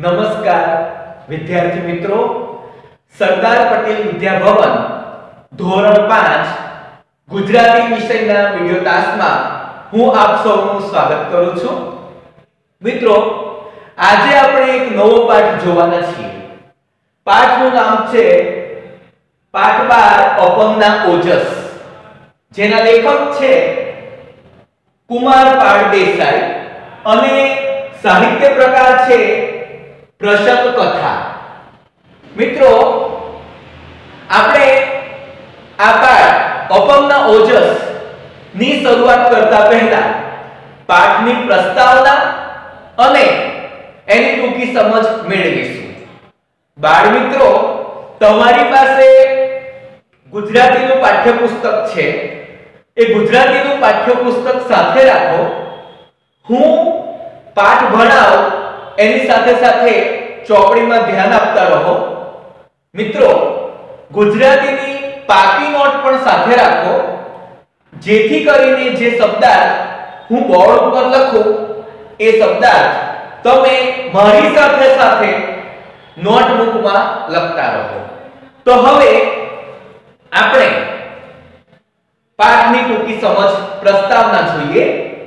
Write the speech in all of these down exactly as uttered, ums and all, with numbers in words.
નમસ્કાર વિદ્યાર્થી મિત્રો, સરદાર પટેલ વિદ્યાભવન ધોરણ પાંચ ગુજરાતી વિષયના વિડિયો ક્લાસમાં હું આપ સૌનું સ્વાગત કરું છું. મિત્રો, આજે આપણે એક નવો પાઠ જોવાના છીએ. પાઠનું નામ છે પાઠ બાર અપંગના ઓજસ, જેના લેખક છે કુમાર પાળ દેસાઈ અને સાહિત્ય પ્રકાર છે પ્રસંગ કથા. મિત્રો, આપણે આ પાઠ અપંગના ઓજસ ની શરૂઆત કરતા પહેલા પાઠની પ્રસ્તાવના અને એની ટૂંકી સમજ મેળવીશું. બાળ મિત્રો, તમારી પાસે ગુજરાતીનું પાઠ્યપુસ્તક છે. એ ગુજરાતીનું પાઠ્યપુસ્તક સાથે રાખો. હું પાઠ ભણાવ એની સાથે સાથે ચોપડીમાં ધ્યાન આપતા રહો. મિત્રો, ગુજરાતીની પાકી નોટ પણ સાથે રાખો, જેથી કરીને જે શબ્દાર્થ હું બોર્ડ ઉપર લખું એ શબ્દાર્થ તમે મારી સાથે સાથે નોટબુકમાં લખતા રહો. તો હવે આપણે પાઠની ટૂંકી સમજ પ્રસ્તાવના જોઈએ.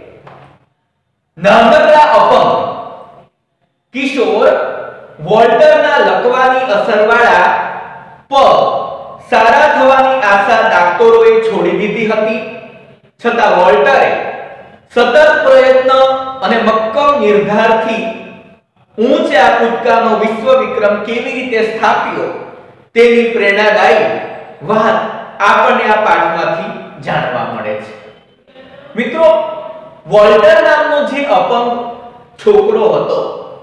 નાનકડા અપંગ કિશોર વોલ્ટરના લકવાની અસરવાળા પગ સારા થવાની આશા ડાક્ટરોએ છોડી દીધી હતી. છતાં વોલ્ટરે સતત પ્રયત્ન અને મક્કમ નિર્ધારથી ઊંચા કૂદકાનો વિશ્વ વિક્રમ કેવી રીતે સ્થાપ્યો તેની પ્રેરણાદાયી વાત આપણને આ પાઠમાંથી જાણવા મળે છે. મિત્રો, વોલ્ટર નામનો જે અપંગ છોકરો હતો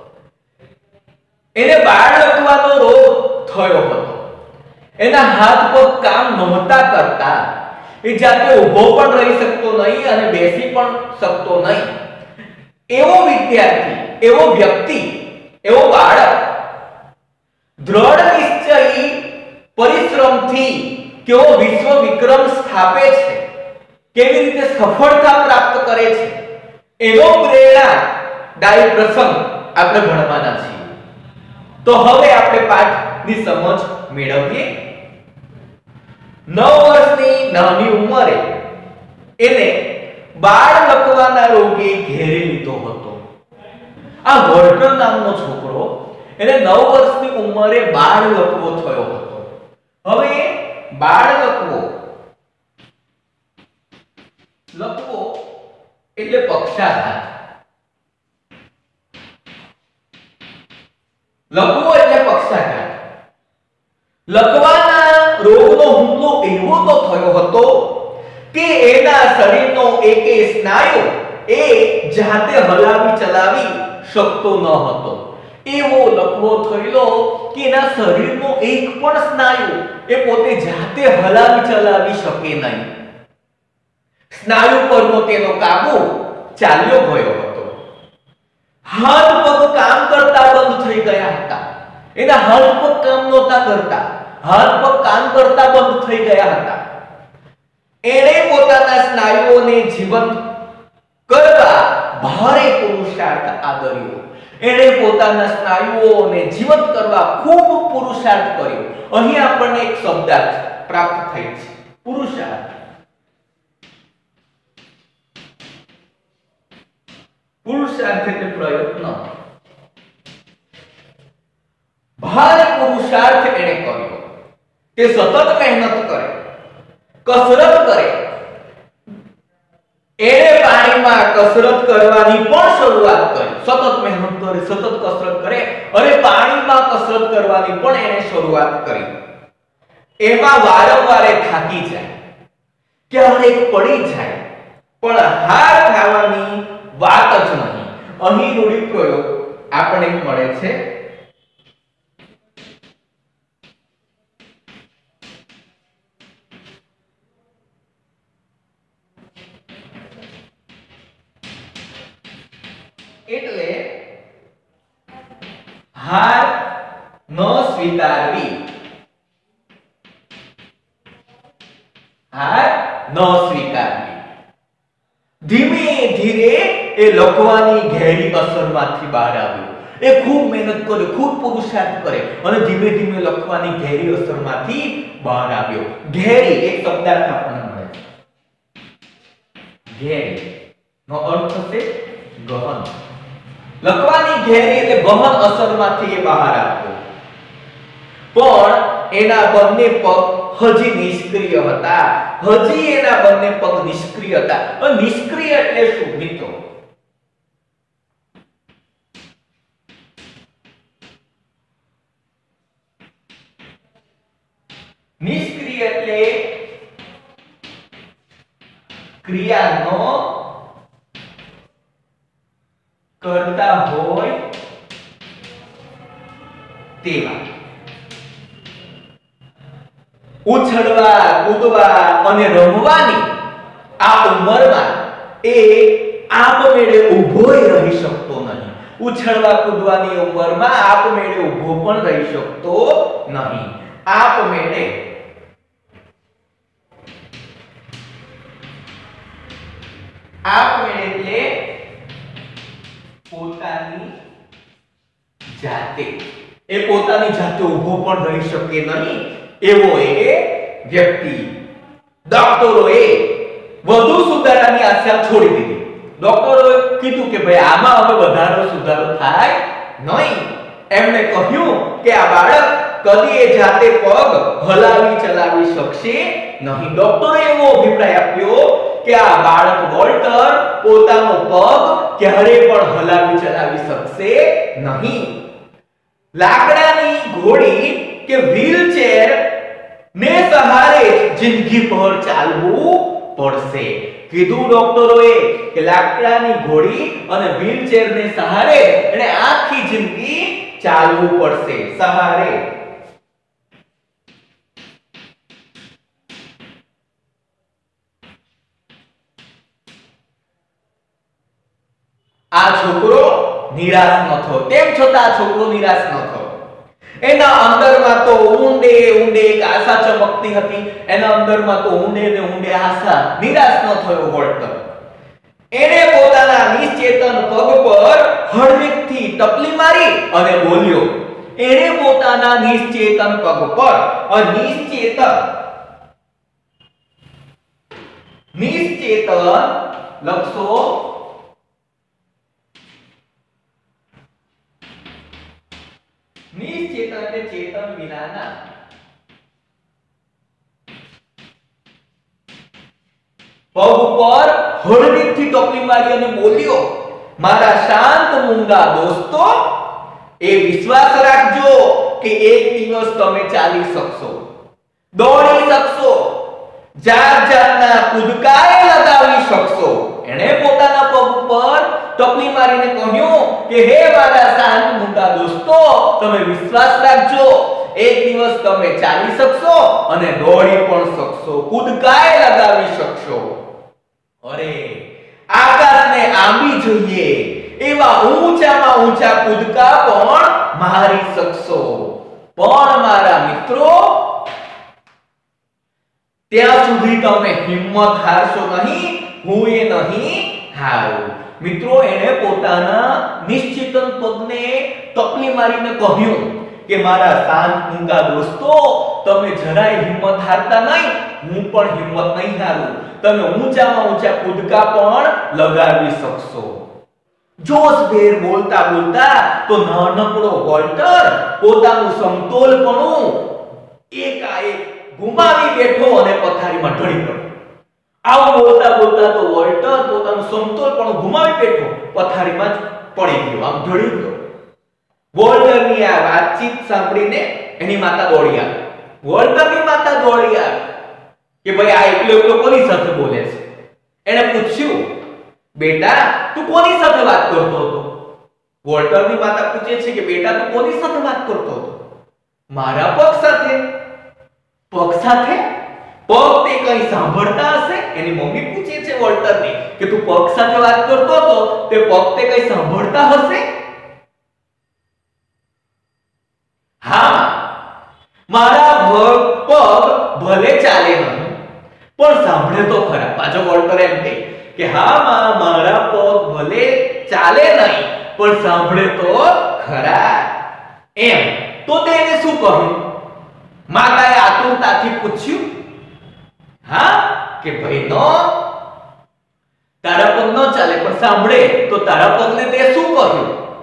એને બાળ લકવાનો રોગ થયો હતો. એના હાથ પગ કામ નહોતા કરતા. એ જાતે ઊભો પણ રહી શકતો નહીં અને બેસી પણ શકતો નહીં. એવો વિદ્યાર્થી, એવો વ્યક્તિ, એવો બાળક દ્રઢ નિશ્ચયી પરિશ્રમથી કેવો વિશ્વ વિક્રમ સ્થાપે છે, કેવી રીતે સફળતા પ્રાપ્ત કરે છે, એવો પ્રેરણાદાયી પ્રસંગ આપણે ભણવાના છીએ. તો હવે આપણે પાઠની સમજ મેળવીએ. નવ વર્ષની નાની ઉંમરે એને બાળ લકવાના રોગે ઘેરી લીધો હતો. આ વોલ્ટર નામનો છોકરો, એને નવ વર્ષની ઉંમરે બાળ લકવો થયો હતો. હવે બાળ લકવો લકવો એટલે પક્ષાઘાત. લકવો એટલે પક્ષાઘાત. લકવાના રોગનો હુમલો એવો તો થયો હતો કે એના શરીરનો એક એક સ્નાયુ એ જાતે હલાવી ચલાવી શકતો ન હતો. એવો લકવો થયેલો કે એના શરીરનો એક પણ સ્નાયુ એ પોતે જાતે હલાવી ચલાવી શકે નહીં. સ્નાયુ પરનો તેનો કાબુ ચાલ્યો ગયો હતો. હાથ પગ કામ કરતા બંધ થઈ ગયા હતા. એના હાથ પગ કામ નહોતા કરતા. હાથ પગ કામ કરતા બંધ થઈ ગયા હતા. એણે પોતાના સ્નાયુઓને જીવંત કરવા ભારે પુરુષાર્થ આદર્યો. એણે પોતાના સ્નાયુઓને જીવંત કરવા ખૂબ પુરુષાર્થ કર્યો. અહીં આપણને એક શબ્દાર્થ પ્રાપ્ત થાય છે, પુરુષાર્થ. પુરુષાર્થ એટલે પ્રયત્ન. ભારે પુરુષાર્થ એણે કર્યો. તે સતત મહેનત કરે, કસરત કરે. એણે પાણીમાં કસરત કરવાની પણ શરૂઆત કરી. સતત મહેનત કરે, સતત કસરત કરે અને પાણીમાં કસરત કરવાની પણ એણે શરૂઆત કરી. એમાં વારંવાર થાકી જાય, ક્યારેક પડી જાય, પણ હાર ખાવાની વાત જ નહીં. અહીં રૂઢિપ્રયોગ આપણને મળે છે. એટલે હાર ન સ્વીકારવી. હાર ન સ્વીકારવી. ધીમે ધીરે એ લકવાની ઘેરી અસરમાંથી બહાર આવ્યો. એ ખૂબ મહેનત કરે, ખૂબ પુરુષાર્થ કરે અને ધીમે ધીમે લખવાની ઘેરી અસરમાંથી બહાર આવ્યો. ઘેરી એક શબ્દાર્થ આપણને મળે છે. ઘેરી નો અર્થ થશે ગહન. લખવાની ઘેરી એટલે ગહન અસરમાંથી એ બહાર આવ્યો. પણ એના બંને પગ હજી નિષ્ક્રિય હતા. હજી એના બંને પગ નિષ્ક્રિય હતા. અને નિષ્ક્રિય એટલે શું મિત્રો? નિષ્ક્રિય એટલે ક્રિયાનો કરતા હોય તેવા. ઉછળવા, કૂદવા અને રમવાની આ ઉંમરમાં એ આપમેળે ઊભોય રહી શકતો નહીં. ઉછળવા કૂદવાની ઉંમરમાં આપમેળે ઊભો પણ રહી શકતો નહીં. આપમેળે આપમેળે એટલે પોતાની જાતે એ પોતાની જાતે ઊભો પણ રહી શકે નહીં એવો એ વ્યક્તિ. ડોક્ટરોએ વધુ સુધારાની આશા છોડી દીધી. ડોક્ટરોએ કીધું કે ભાઈ આમાં હવે વધારે સુધારો થાય નહીં. એમણે કહ્યું કે આ બાળક કદી એ જાતે પગ હલાવી ચલાવી શકશે નહીં. ડોક્ટરે એવો અભિપ્રાય આપ્યો કે આ બાળક વોલ્ટર પોતાનો પગ ક્યારે પણ હલાવી ચલાવી શકશે નહીં. લાકડાની ઘોડી કે વ્હીલચેર ને સહારે જિંદગી ભર ચાલવું પડશે. કીધું ડોક્ટરોએ કે લાકડાની ઘોડી અને વ્હીલચેર ને સહારે એને આખી જિંદગી ચાલવું પડશે. સહારે આ છોકરો નિરાશ ન થયો. તેમ છતાં આ છોકરો નિરાશ ન થયો. એના અંદરમાં તો ઊંડે ઊંડે એક આશા ચમકતી હતી. એના અંદરમાં તો ઊંડે ને ઊંડે આશા. નિરાશ ન થયો વોલ્ટર. એને પોતાના નિશ્ચેતન પગ પર હળવેકથી ટપલી મારી અને બોલ્યો. એને પોતાના નિશ્ચેતન પગ પર અનિશ્ચેતન નિશ્ચેતન લખશો નિશ્ચેતન એટલે ચેતન વિનાના. પગ પર હળવેકથી ટોપલી મારી અને બોલ્યો, મારા શાંત મૂંગા દોસ્તો, એ વિશ્વાસ રાખજો કે એક દિવસ તમે ચાલી શકશો, દોડી શકશો, જાત જાતના કૂદકાએ લગાવી શકશો. એણે પોતાના પગ પર ટપલી મારીને કહ્યું કે હે મારા શાંત મૂંગા દોસ્તો, તમે વિશ્વાસ રાખજો, એક દિવસ તમે ચાલી શકશો અને દોડી પણ શકશો, કૂદકાએ લગાવી શકશો. અરે આકાશને આંબી જોઈએ એવા ઊંચામાં ઊંચા કૂદકા પણ મારી શકશો. પણ મારા મિત્રો, ત્યાં સુધી તમે હિંમત હારશો નહીં, હું એ નહીં હારું. મિત્રો, એને પોતાના નિશ્ચેતન પગને ટપલી મારીને કહ્યું કે મારા શાંત મૂંગા દોસ્તો, તમે જરાય હિંમત હારતા નહીં, હું પણ હિંમત નહીં હારું. તમે ઊંચામાં ઊંચા કૂદકા પણ લગાવી શકશો. જોશભેર બોલતા બોલતા તો નાનકડો વોલ્ટર પોતાનું સમતોલપણું એકાએક ગુમાવી બેઠો અને પથારીમાં ઢળી પડ્યો. આવું બોલતા બોલતા તો વોલ્ટર પોતાનું સમતોલપણું ગુમાવી બેઠો, પથારીમાં જ પડી ગયો, આમ ઢળી ગયો. વોલ્ટરની આ વાતચીત સાંભળીને એની માતા દોડી આવી. વોલ્ટરની માતા દોડી આવી કે ભાઈ આ એકલો એકલો કોની સાથે બોલે છે. એને પૂછ્યું, બેટા તું કોની સાથે વાત કરતો હતો? વોલ્ટરની માતા પૂછે છે કે બેટા તું કોની સાથે વાત કરતો હતો? મારા પગ સાથે. પગ સાથે? પગ તે કઈ સાંભળતા હશે? એની મમ્મી પૂછે છે વોલ્ટરને કે તું પગ સાથે વાત કરતો હતો, તે પગ તે કઈ સાંભળતા હશે? હા, મારા પગ ભલે ચાલે નહીં પણ સાંભળે તો ખરા. પાછો વોલ્ટર એમ કહે કે હા માં, મારા પગ ભલે ચાલે નહીં પણ સાંભળે તો ખરા એમ તો તેને શું કહ્યું? માતાએ આતુરતાથી પૂછ્યું, હા કે ભાઈ નો તારા પગ ન ચાલે, પણ સાંભળે તો તારા પગને તે શું કહ્યું?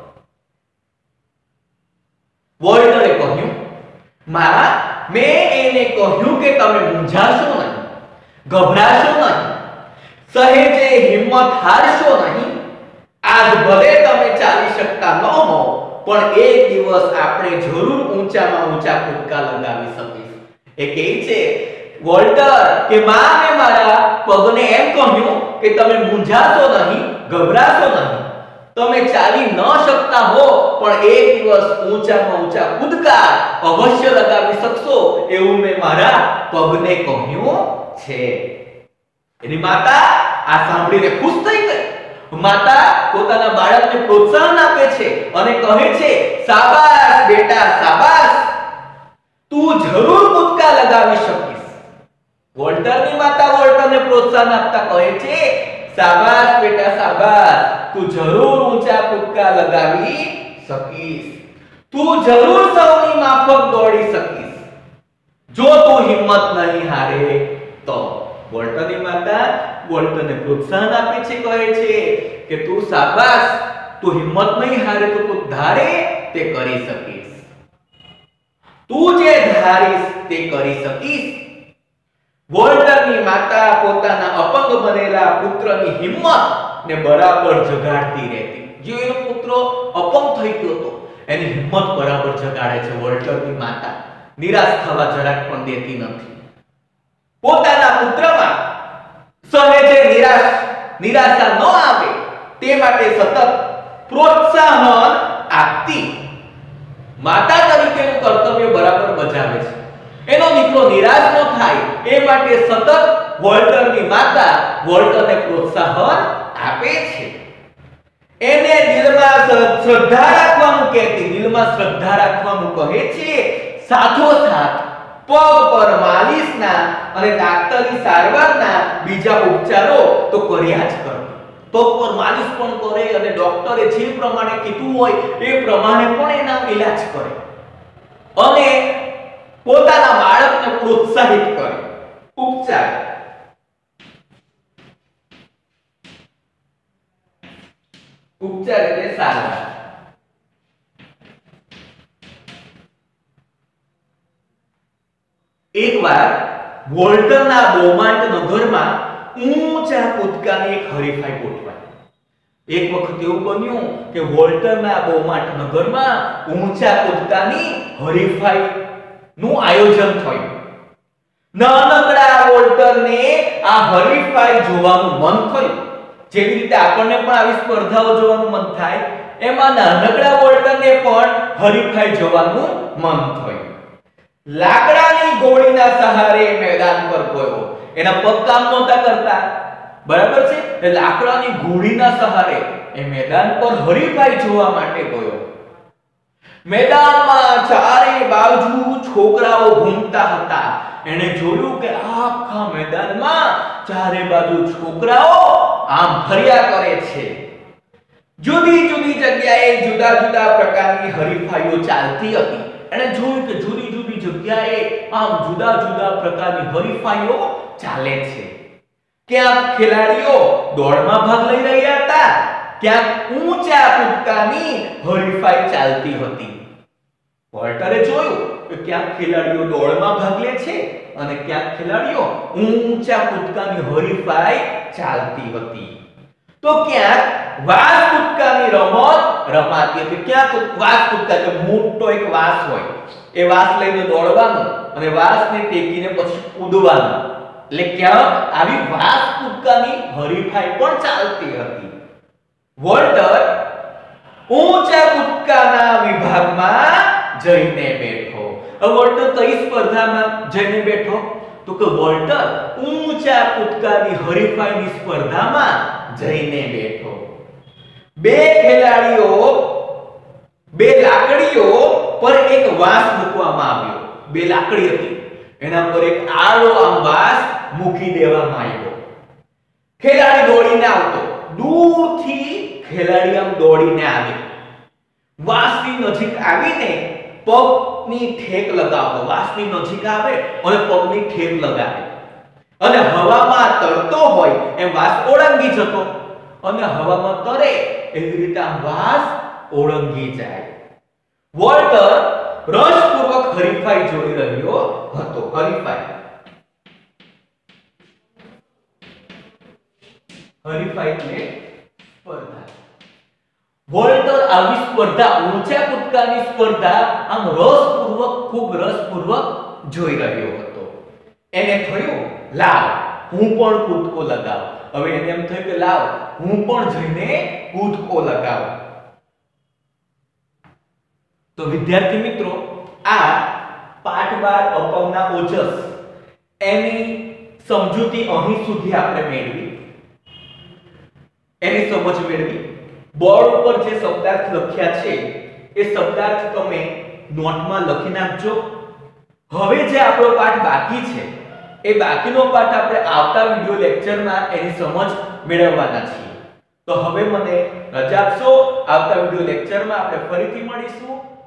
વોલ્ટરે કહ્યું, માં મેં એને કહ્યું કે તમે મૂંઝાશો નહીં, ગભરાશો નહીં, સહેજે હિંમત હારશો નહીં. આજ ભલે તમે ચાલી શકતા ન હો, પણ એક દિવસ આપણે જરૂર ઊંચામાં ઊંચા કૂદકા લગાવી શકીશું. એ કહે છે વોલ્ટર કે માં મેં મારા પગને એમ કહ્યું કે તમે મૂંઝાશો નહીં, ગભરાશો નહીં, તમે ચાલી ન શકતા હો પણ એક દિવસ ઊંચામાં ઊંચા કૂદકા અવશ્ય લગાવી શકશો એવું મેં મારા પગને કહ્યું છે. એની માતા આ સાંભળીને ખુશ થઈ ગઈ. માતા પોતાના બાળકને પ્રોત્સાહન આપે છે અને કહે છે, શાબાશ બેટા શાબાશ, તું જરૂર કૂદકા લગાવી શકીશ. વોલ્ટરની માતા વોલ્ટરને પ્રોત્સાહન આપતા કહે છે, શાબાશ બેટા શાબાશ, તું જરૂર ઊંચા કૂદકા લગાવી શકીશ, તું જરૂર સૌની માફક દોડી શકીશ, જો તું હિંમત નહીં હારે તો. વોલ્ટરની માતા વોલ્ટરને પ્રોત્સાહન આપે છે, કહે છે કે તું શાબાશ, તું હિંમત નહીં હારે તો તું ધારે તે કરી શકીશ, તું જે ધારીશ તે કરી શકીશ. વોલ્ટરની માતા પોતાના અપંગ બનેલા પુત્રની હિંમત ને બરાબર જગાડતી રહેતી. જો એનો પુત્ર અપંગ થઈ ગયો હતો, એની હિંમત બરાબર જગાડે છે વોલ્ટરની માતા. નિરાશ થવા જરાક પણ દેતી નથી. પોતાના પુત્રમાં સહેજે નિરાશ નિરાશા ન આવે તે માટે સતત પ્રોત્સાહન આપતી. માતા તરીકેનું કર્તવ્ય બરાબર બજાવે છે. એનો દીકરો નિરાશ ન થાય એ માટે સતત વોલ્ટરની માતા વોલ્ટરને પ્રોત્સાહન આપે છે. એને દિલમાં શ્રદ્ધા રાખવાનું કહેતી, દિલમાં શ્રદ્ધા રાખવાનું કહે છે. સાથોસાથ પગ પર માલિશના અને ડાક્ટરી સારવારના બીજા ઉપચારો તો કર્યા જ કરે. પગ પર માલિશ પણ કરે અને ડોક્ટરે જે પ્રમાણે કીધું હોય એ પ્રમાણે પણ એના ઈલાજ કરે અને પોતાના બાળકને પ્રોત્સાહિત કરે. ઉપચાર ઉપચાર એટલે સારવાર. એકવાર વોલ્ટરના બોમાન્ટ નગરમાં ઊંચા કૂદકાની એક હરીફાઈ ગોઠવાઈ. એક વખત એવું બન્યું કે વોલ્ટરના બોમાન્ટ નગરમાં ઊંચા કૂદકાની હરીફાઈ નું આયોજન થયું. નાનકડા વોલ્ટરને આ હરીફાઈ જોવાનું મન થયું. જેવી રીતે આપણને પણ આવી સ્પર્ધાઓ જોવાનું મન થાય, એમાં નાનકડા વોલ્ટરને પણ હરીફાઈ જોવાનું મન થયું. લાકડાની ગોળીના સહારે મેદાન પર ગયો. એના પગ કામ નહોતા કરતા, બરાબર છે? એ લાકડાની ગોળીના સહારે એ મેદાન પર હરીફાઈ જોવા માટે ગયો. મેદાનમાં ચારે બાજુ છોકરાઓ ઘૂમતા હતા. એને જોયું કે આખા મેદાનમાં ચારે બાજુ છોકરાઓ આમ ફર્યા કરે છે. જુદી જુદી જગ્યાએ જુદા જુદા પ્રકારની હરીફાઈઓ ચાલતી હતી. એને જોયું કે જુદી જુદી જગ્યાએ આમ જુદા જુદા પ્રકારની હરીફાઈઓ ચાલે છે. ક્યાંક ખેલાડીઓ દોડમાં ભાગ લઈ રહ્યા હતા, ક્યાંક ઊંચા કૂદકાની હરીફાઈ ચાલતી હતી. વોલ્ટરે જોયું કે ક્યાંક ખેલાડીઓ દોડમાં ભાગ લે છે અને ક્યાંક ખેલાડીઓ ઊંચા કૂદકાની હરીફાઈ ચાલતી હતી. તો ક્યાંક વાસ કૂદકાની રમત રમાતી હતી. ક્યાંક વાસ કૂદકા કે મોટો એક વાસ હોય, એ વાસ લઈને દોડવાનું અને વાસને ટેકીને પછી કૂદવાનું. એટલે ક્યાંક આવી વાસ કૂદકાની હરીફાઈ પણ ચાલતી હતી. વોલ્ટર ઊંચા કૂદકાના વિભાગમાં જઈને બેઠો. વોલ્ટર કઈ સ્પર્ધામાં જઈને બેઠો? તો કે વોલ્ટર ઊંચા કૂદકાની હરીફાઈની સ્પર્ધામાં જઈને બેઠો. બે ખેલાડીઓ બે લાકડીઓ પર એક વાંસ મૂકવામાં આવ્યો. બે લાકડી હતી, એના પર એક આડો આમ વાંસ મૂકી દેવામાં આવ્યો. ખેલાડી દોડીને આવતો, દૂરથી ખેલાડી આમ દોડીને આવે. વાસની નજીક આવીને પગની ઠેક લગાવતો, વાસની નજીક આવે અને પગની ઠેક લગાવે અને હવામાં તરતો હોય એમ વાસ ઓળંગી જતો અને હવામાં તરે એવી રીતે આ વાસ ઓળંગી જાય. વોલ્ટર રસપૂર્વક હરીફાઈ જોઈ રહ્યો હતો. હરીફાઈ હરીફાઈ એટલે સ્પર્ધા. વોલ્ટર આવી સ્પર્ધા, ઊંચા કૂદકાની સ્પર્ધા આમ રસપૂર્વક, ખૂબ રસપૂર્વક જોઈ રહ્યો હતો. એને થયું લાવ હું પણ કૂદકો લગાવ. હવે એને એમ થયું કે લાવ હું પણ જઈને કૂદકો લગાવ. તો વિદ્યાર્થી મિત્રો, આ પાઠ બાર અપવના ઓજસ એની સમજૂતી અહીં સુધી આપણે મેળવી, એની સમજ મેળવી. બોર્ડ ઉપર જે શબ્દાર્થ લખ્યા છે એ શબ્દાર્થ તમે નોટમાં લખી નાખજો. હવે જે આપણો પાઠ બાકી છે એ બાકીનો પાઠ આપણે આવતા વિડિયો લેક્ચરમાં એની સમજ મેળવવાના છીએ. તો હવે મને રજા આપશો. આવતા વિડિયો લેક્ચરમાં આપણે ફરીથી મળીશું.